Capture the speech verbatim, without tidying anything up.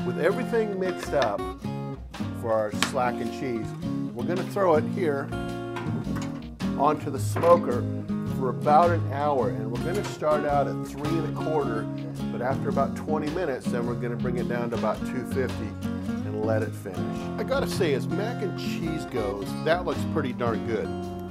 With everything mixed up for our slack and cheese, we're going to throw it here onto the smoker for about an hour, and we're going to start out at three and a quarter, but after about twenty minutes, then we're going to bring it down to about two fifty and let it finish. I gotta say, as mac and cheese goes, that looks pretty darn good.